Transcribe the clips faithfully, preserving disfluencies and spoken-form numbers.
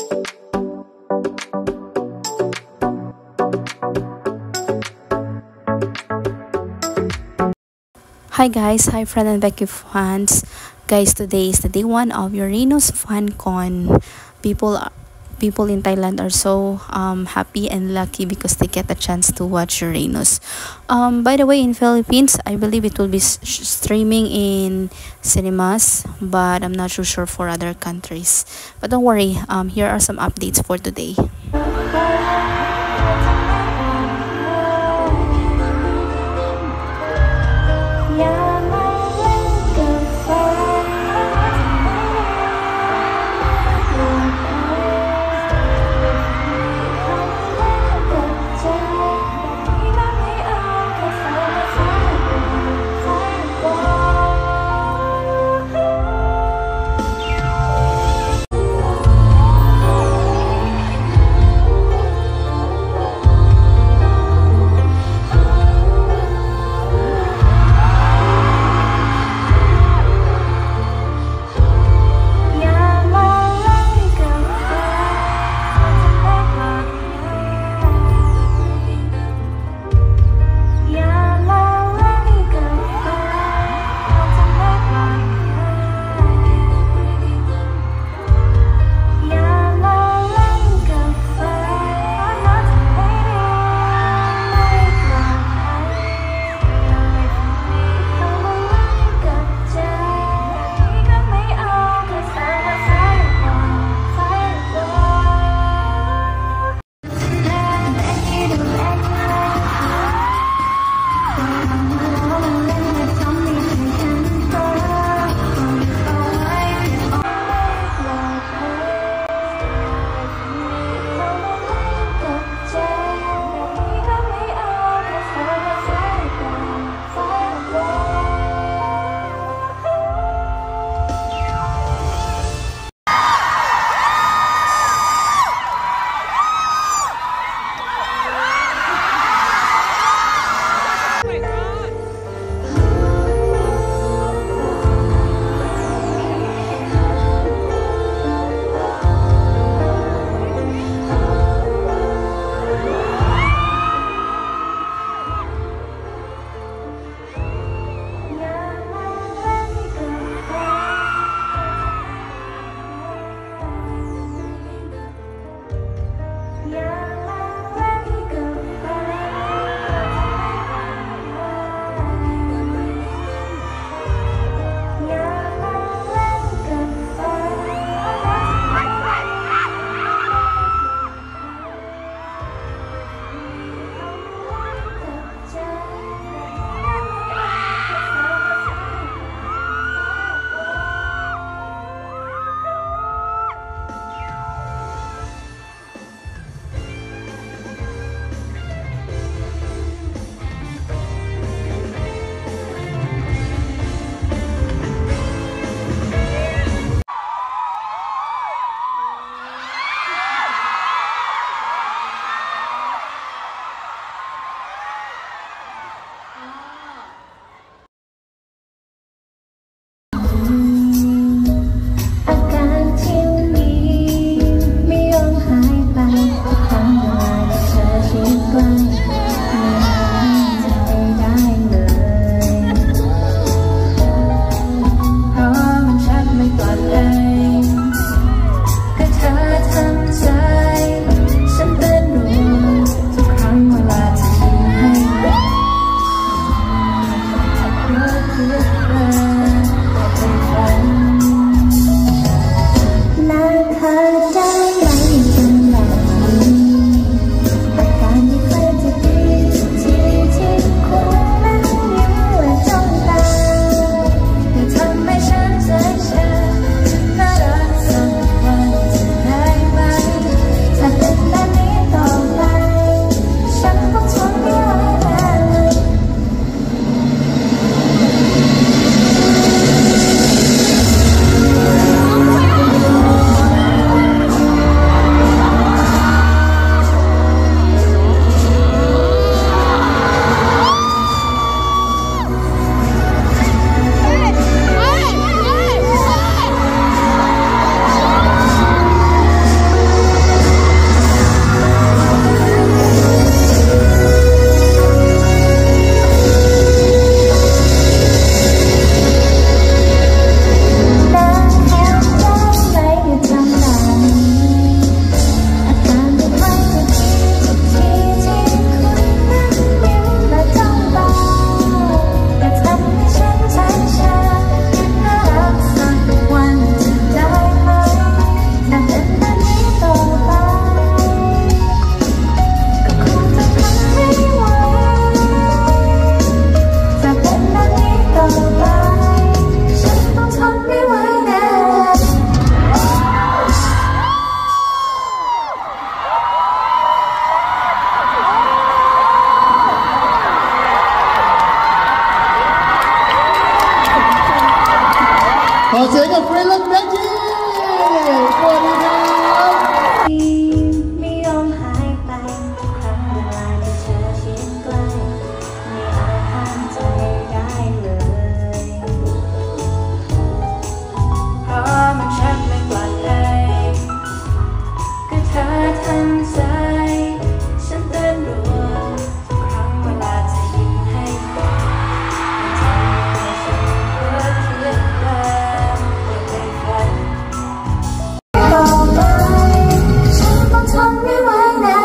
Hi guys, hi friend and Becky fans. Guys, today is the day one of Uranus FanCon. People people in Thailand are so um, happy and lucky because they get a chance to watch Uranus. Um, by the way, in Philippines, I believe it will be streaming in cinemas, but I'm not so sure for other countries. But don't worry, um, here are some updates for today. เสียงกับเฟรนและเบกกี้สวัสดีครับไม่ยอมหายไปครั้งเวลาที่เธอชิดใกล้ไม่อาจห้ามใจได้เลยเพราะมันชักไม่ปลอดภัยก็เธอทำใจฉันเต้นรัวทุกครั้งเวลาเธอยิ้มให้กันทำให้ฉันเกิดเทียบกันในฝันต่อไปฉันต้องทนไม่ไหวแน่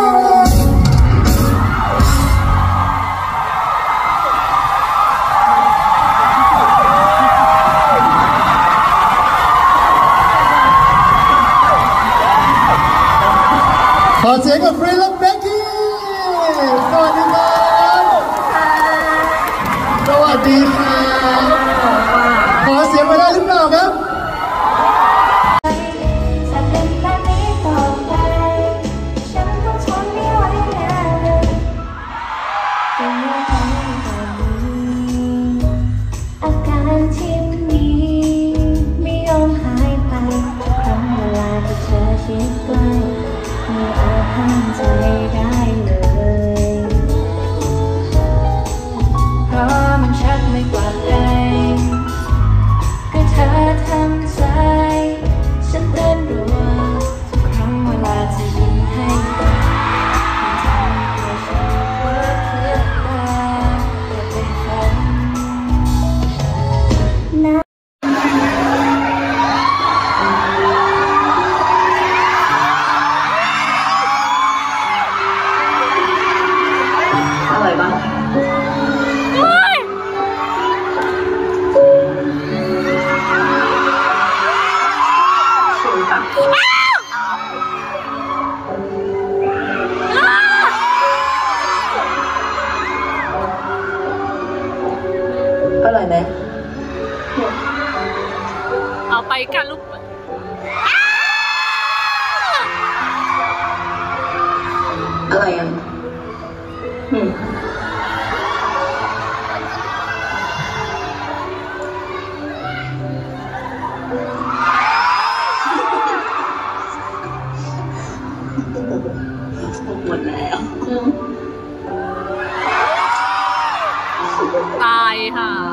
ขอเสียงกับเฟรนและเบกกี้สวัสดีครับสวัสดีครับขอเสียงมาได้หรือเปล่าครับถ้าเป็นแบบนี้ต่อไปฉันต้องทนไม่ไหวแน่เลยจะยอมให้แบบนี้อาการที่มีไม่ยอมหายไปทุกครั้งเวลาที่เธอชิดใกล้ไม่อาจห้ามใจได้เลยเพราะมันชักไม่ปลอดภัยก็เธอทำใจฉันเต้นรัวทุกครั้งเวลาเธอยิ้มให้กันมันทำให้ฉันเพ้อเพื่อตาแต่เป็นฝันนะอร่อยปะสูงปะอร่อยไหมเอาไปกันลูกอร่อยยังอืมหมดแล้วตายค่ะ